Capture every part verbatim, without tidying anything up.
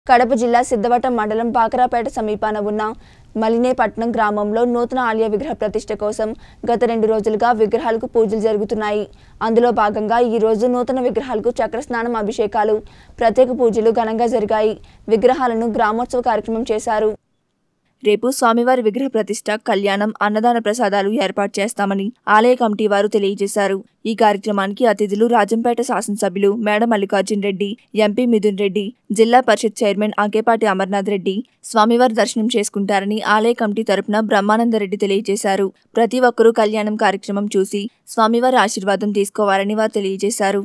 కడప జిల్లా సిద్ధవటం మండలం బాకరాపేట సమీపాన ఉన్న మలినేపట్నం గ్రామంలో నూతన ఆలయ విగ్రహ ప్రతిష్ఠ కోసం గత రెండు రోజులుగా విగ్రహాలకు పూజలు జరుగుతున్నాయి. అందులో భాగంగా ఈ రోజు నూతన విగ్రహాలకు చక్రస్నానం, అభిషేకాలు, ప్రత్యేక పూజలు ఘనంగా జరిగాయి. విగ్రహాలను గ్రామోత్సవ కార్యక్రమం చేశారు. రేపు స్వామివారి విగ్రహ ప్రతిష్ఠ, కళ్యాణం, అన్నదాన ప్రసాదాలు ఏర్పాటు చేస్తామని ఆలయ కమిటీ వారు తెలియజేశారు. ఈ కార్యక్రమానికి అతిథులు రాజంపేట శాసనసభ్యులు మేడ మల్లికార్జున రెడ్డి, ఎంపీ మిథున్ రెడ్డి, జిల్లా పరిషత్ చైర్మన్ అంకేపాటి అమర్నాథ్ రెడ్డి స్వామివారి దర్శనం చేసుకుంటారని ఆలయ కమిటీ తరపున బ్రహ్మానందరెడ్డి తెలియజేశారు. ప్రతి ఒక్కరూ కళ్యాణం కార్యక్రమం చూసి స్వామివారి ఆశీర్వాదం తీసుకోవాలని వారు తెలియజేశారు.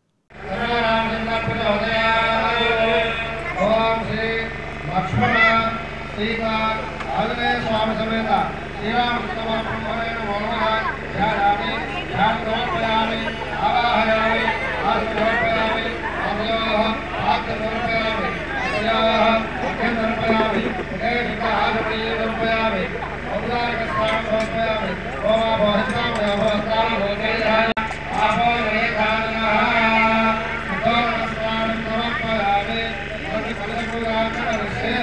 सीता आंजनेय स्वामी समेत श्रीरामकृष्णपरब्रह्मणेन नमः ध्यायामि ध्यान समर्पयामि आवाहयामि आस्मर्पयामि अभयोः आत्मसमर्पयामि अभयोः अभ्यं समर्पयामि एकहारप्रियं समर्पयामि औदारिकस्नानं समर्पयामि ओमाभवस्तां भवस्तां भवतेयः आपो रेखानः सुतोस्नानं समर्पयामि अग्निकलशपूजार्चनविषये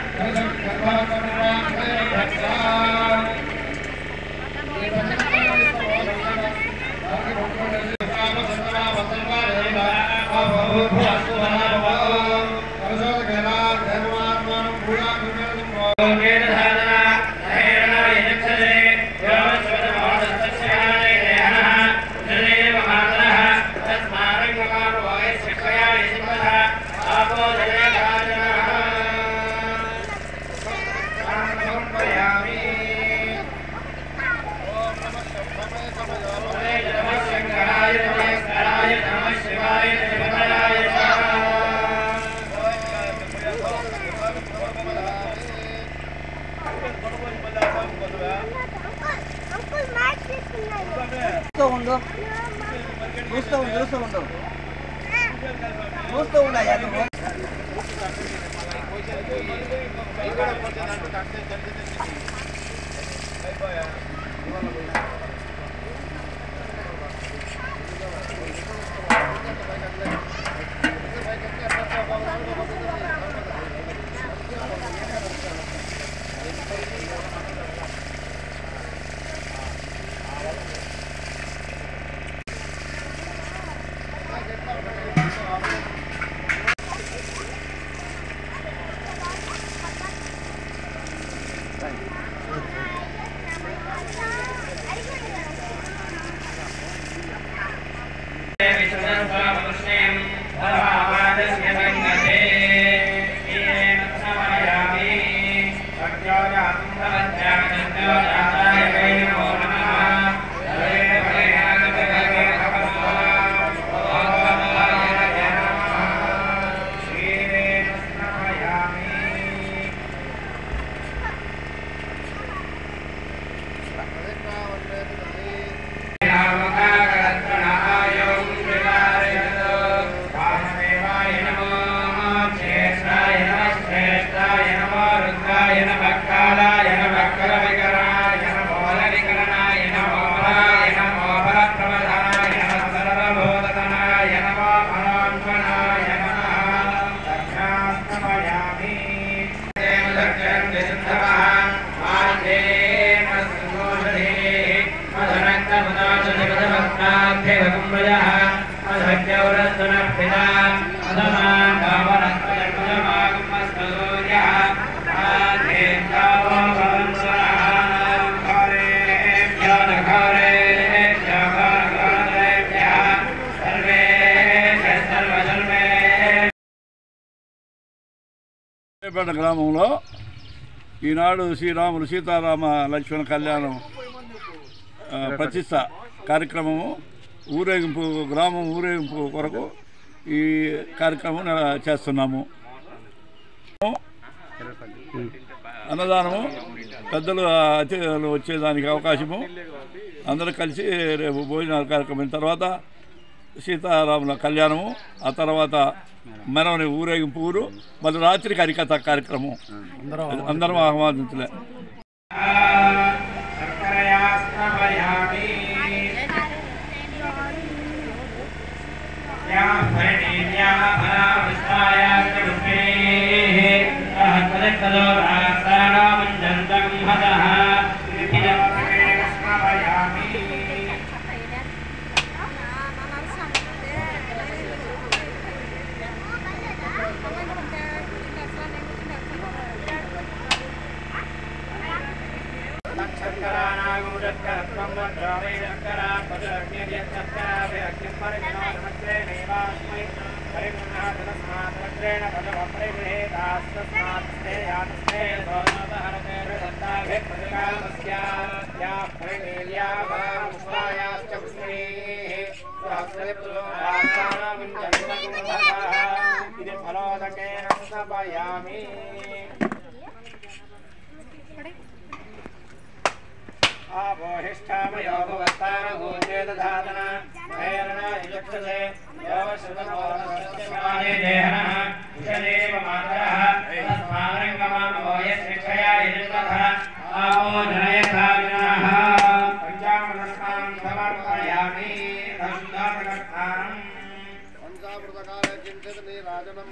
గ్రామంలో ఈనాడు శ్రీరాములు సీతారామ లక్ష్మణ కళ్యాణం ప్రతిష్ట కార్యక్రమము ఊరేగింపు గ్రామం ఊరేగింపు కొరకు ఈ కార్యక్రమం చేస్తున్నాము. అన్నదానము పెద్దలు అతిథులు వచ్చేదానికి అవకాశము, అందరూ కలిసి రేపు భోజనాల కార్యక్రమం తర్వాత సీతారాముల కళ్యాణము, ఆ తర్వాత మెరవని ఊరేగింపు ఊరు, మళ్ళీ రాత్రికి హరికథ కార్యక్రమం అందరం ఆహ్వానించలే. या भरणीया भरा विस्ताया करुणे आपोहिष्ठामयो भवत्तारभूते दधातना भैरणा यक्षसे योगश्रुतमोहस्य देहनः विषदेव मातरः तस्मारङ्गमानो यस्मिक्षया यजतः आपो जनयथाविनः पञ्चामृतस्नानं समर्पयामि दशुदाप्रकस्थानम् पञ्चामृतकाले किञ्चित् नीराजनम्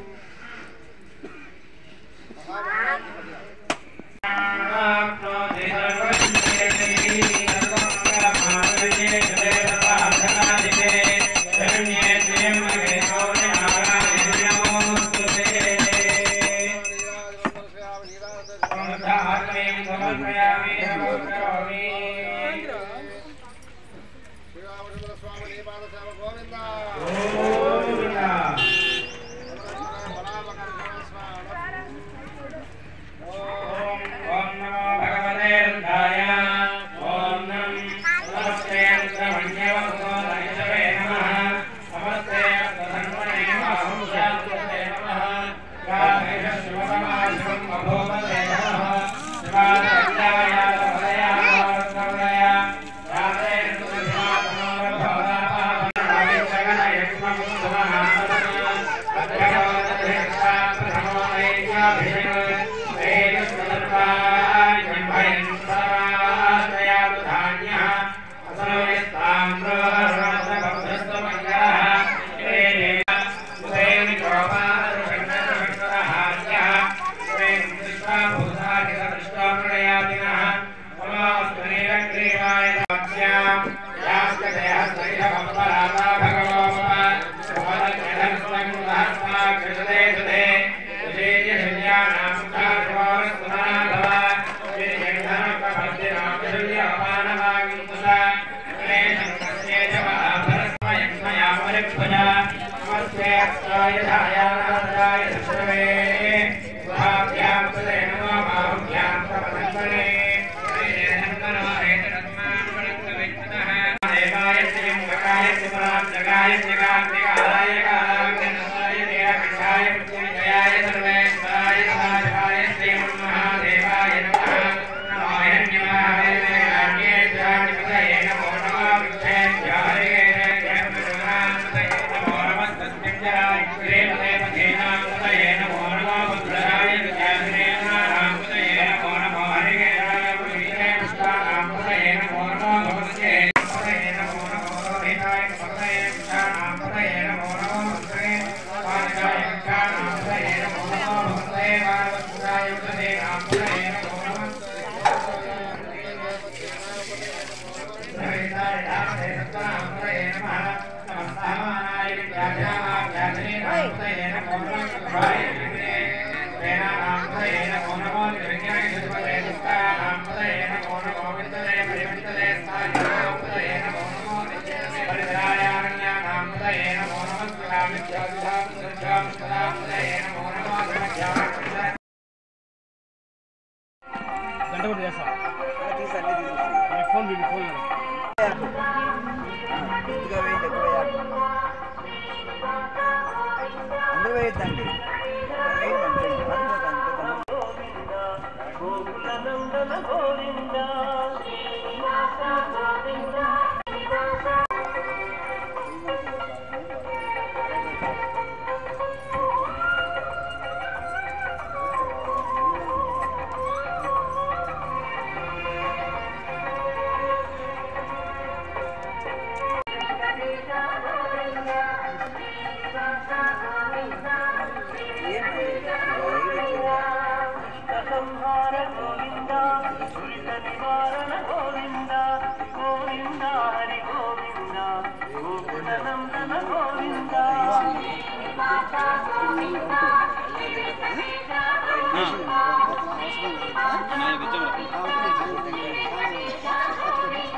हाँ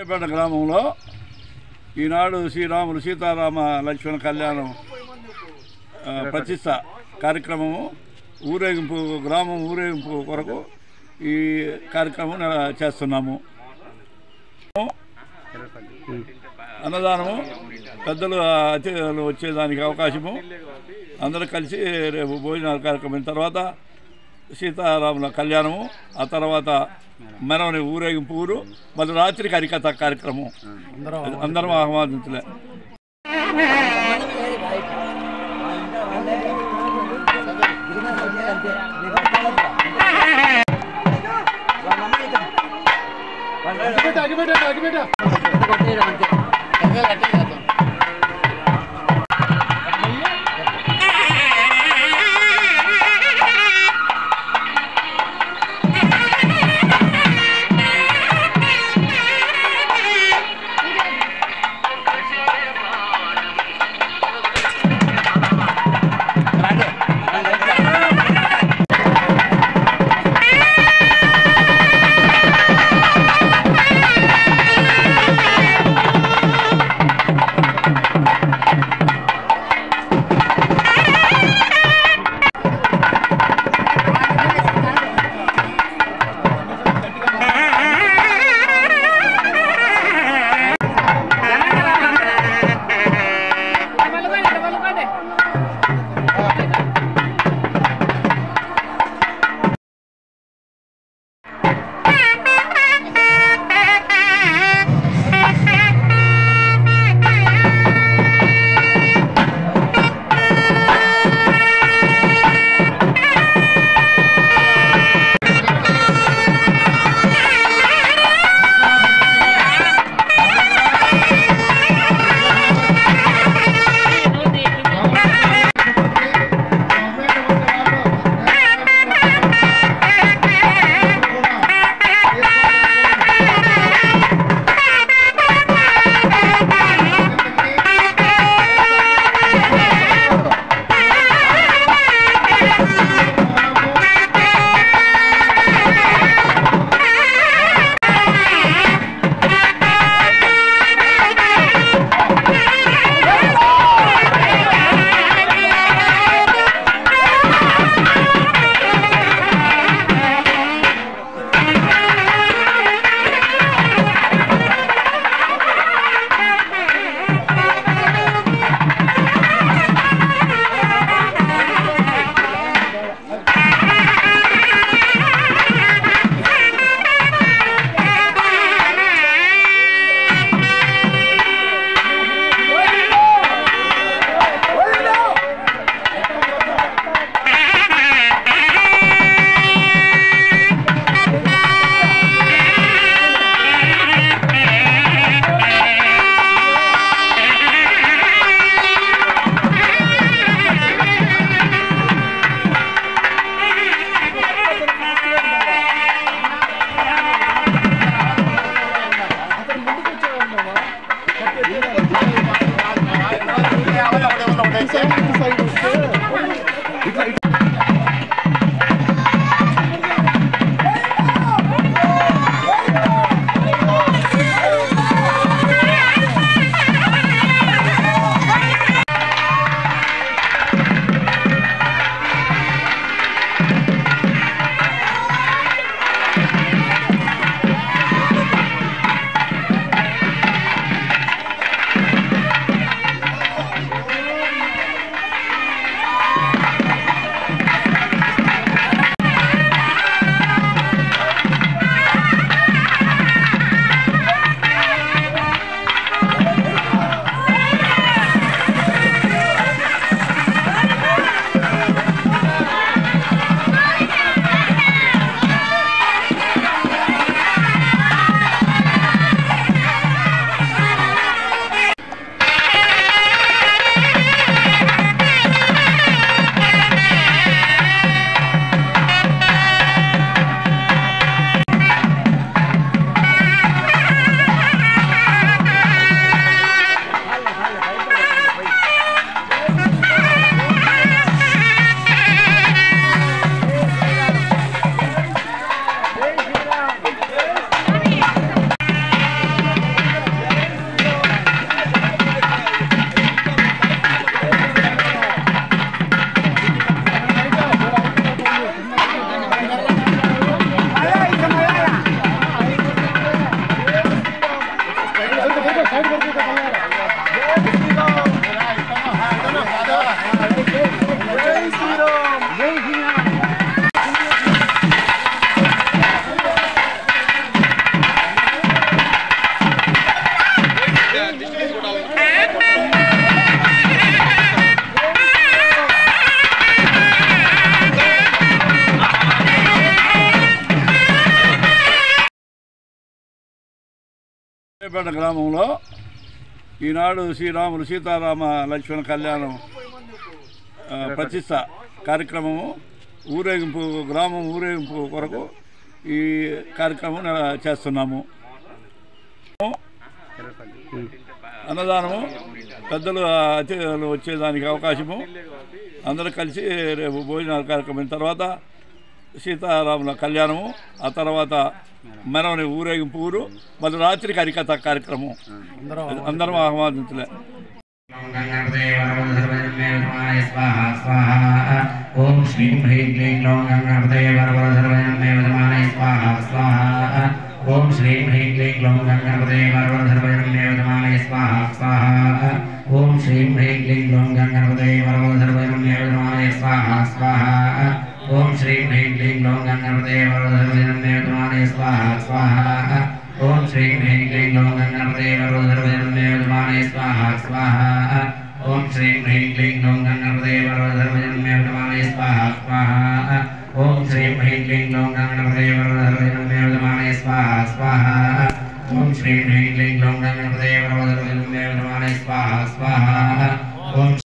మలినేపేట గ్రామంలో ఈనాడు శ్రీరాములు సీతారామ లక్ష్మణ కళ్యాణం ప్రతిష్ట కార్యక్రమము ఊరేగింపు గ్రామం ఊరేగింపు కొరకు ఈ కార్యక్రమం చేస్తున్నాము. అన్నదానము పెద్దలు అతిథులు వచ్చేదానికి అవకాశము, అందరూ కలిసి రేపు భోజనాల కార్యక్రమం తర్వాత సీతారాముల కళ్యాణము, ఆ తర్వాత మెరవని ఊరేగింపు ఊరు, మళ్ళీ రాత్రికి హరికథ కార్యక్రమం అందరం ఆహ్వానించలే. పేట గ్రామంలో ఈనాడు శ్రీరాములు సీతారామ లక్ష్మణ కళ్యాణం ప్రతిష్ట కార్యక్రమము ఊరేగింపు గ్రామం ఊరేగింపు కొరకు ఈ కార్యక్రమం చేస్తున్నాము. అన్నదానము పెద్దలు అతిథులు వచ్చేదానికి అవకాశము, అందరూ కలిసి రేపు భోజనాల కార్యక్రమం తర్వాత సీతారాముల కళ్యాణము, ఆ తర్వాత మెరవని ఊరేగింపు ఊరు, మళ్ళీ రాత్రికి హరికథ కార్యక్రమం అందరం ఆహ్వానించలే. ఓం శ్రీం హ్రీం క్లీం గ్లౌం గంగణపతే వరవరధర్వజనమే వదమానే స్వాహా స్వాహా. ఓం శ్రీం హ్రీం క్లీం గ్లౌం గంగణపతే వరవరధర్వజనమే వదమానే స్వాహా స్వాహా. ఓం శ్రీం హ్రీం క్లీం గ్లౌం గంగణపతే వరవరధర్వజనమే వదమానే స్వాహా స్వాహా. ఓం శ్రీం హ్రీం క్లీం గ్లౌం గంగణపతే వరవరధర్వజనమే వదమానే స్వాహా స్వాహా. ఓం శ్రీం హ్రీం క్లీం గ్లౌం గంగణపతే వరవరధర్వజనమే వదమానే స్వాహా స్వాహా. ఓం శ్రీం హ్రీం క్లీం గ్లౌం గంగణపతే వరవరధర్వజనమే వదమానే స్వాహా స్వాహా. ఓం శ్రీం హ్రీం క్లీం గ్లౌం గంగణపతే వరవరధర్వజనమే వదమానే స్వాహా స్వాహా. ఓం శ్రీం హ్రీం క్లీం గ్లౌం గంగణపతే వరవరధర్వజనమే వదమానే స్వాహా స్వాహా. ఓం